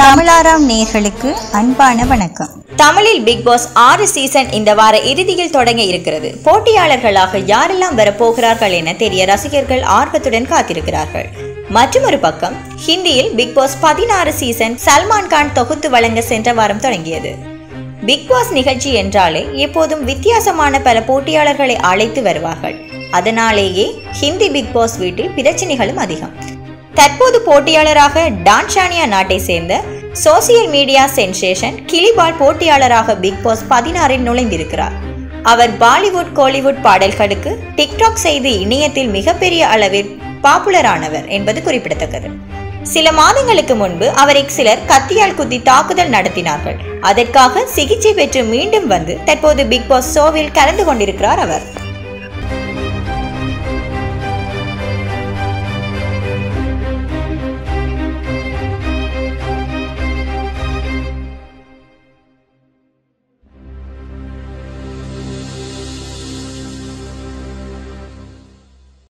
தமிழாராம் நேயர்களுக்கு அன்பான வணக்கம். தமிழில் பிக் பாஸ் 6 சீசன் இந்த வார இறுதியில் தொடங்க இருக்கிறது. போட்டியாளர்களாக யாரெல்லாம் வரப்போகிறார்கள் என தெரிய ரசிகர்கள் ஆர்வத்துடன் காத்திருக்கிறார்கள். மற்றொரு பக்கம் ஹிந்தியில் Big Boss 16 season Salman Khan தொகுத்து வழங்க சென்ற வாரம் தொடங்கியது. பிக் பாஸ் நிகழ்ச்சி என்றாலே எப்போதும் வித்தியாசமான பல போட்டியாளர்களை அழைத்து வருவார்கள். அதனாலேயே ஹிந்தி பிக் பாஸ் வீட்டில் பிரச்சனைகளும் அதிகம். தற்போது போட்டியாளராக டான்சானியா நாட்டை சேர்ந்த சோசியல் மீடியா சென்சேஷன் கிலி போட்டியாளராக பிக் பாஸ் 16 நுழைந்திருக்கிறார். அவர் பாலிவுட் கோலிவுட் பாடல்களுக்கு டிக்டாக் செய்து இணையத்தில் மிகப்பெரிய அளவில் பாப்புலர் ஆனவர் என்பது குறிப்பிடத்தக்கது. சில மாதங்களுக்கு முன்பு அவரை சிலர் கத்தியால் குத்தி தாக்குதல் நடத்தினார்கள். அதற்காக சிகிச்சை பெற்று மீண்டும் வந்து தற்போது பிக் பாஸ் ஷோவில் கலந்து கொண்டிருக்கிறார் அவர்.